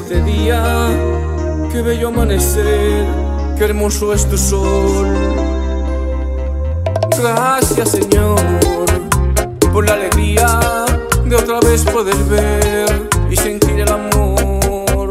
este día. Qué bello amanecer, qué hermoso es tu sol. Gracias, Señor, por la alegría de otra vez poder ver y sentir el amor.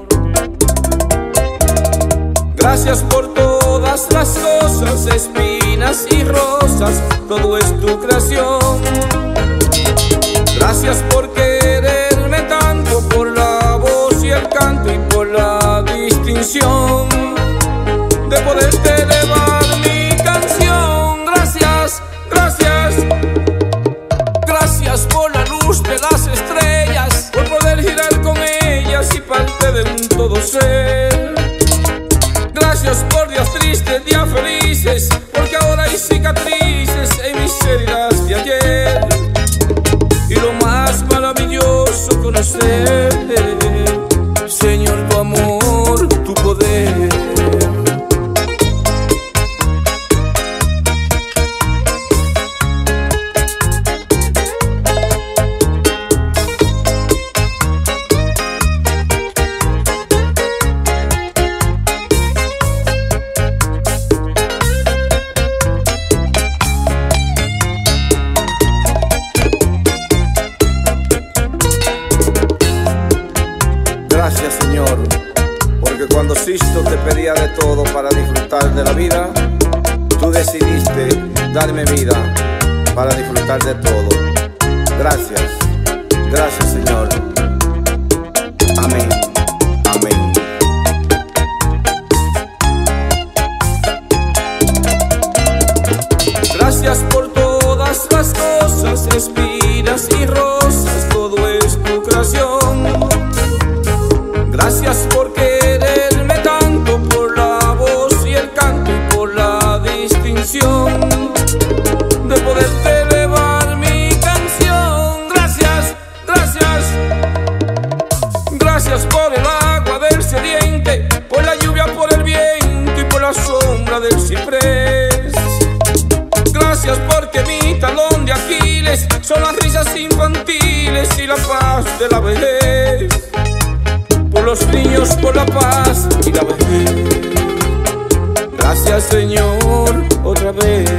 Gracias por todas las cosas, espinas y rosas, todo es tu creación. Gracias por quererme tanto, por la voz y el canto y por la distinción de poderte elevar mi canción. Gracias, gracias, gracias por la luz de las estrellas, por poder girar con ellas y parte de un todo ser. Gracias por días tristes, días felices, porque ahora hay cicatrices en mis heridas de ayer. Y lo más maravilloso conocer, Señor, tu amor, tu poder. Gracias, Señor, porque cuando Sisto te pedía de todo para disfrutar de la vida, tú decidiste darme vida para disfrutar de todo. Gracias, gracias, Señor. Amén, amén. Gracias por todas las cosas, espinas y rosas, todo es tu creación. Gracias por quererme tanto, por la voz y el canto y por la distinción de poderte elevar mi canción. Gracias, gracias, gracias por el agua del sediente, por la lluvia, por el viento y por la sombra del ciprés. Gracias porque mi talón de Aquiles son las risas infantiles y la paz de la vejez. Por los niños, por la paz y la vejez. Gracias, Señor, otra vez.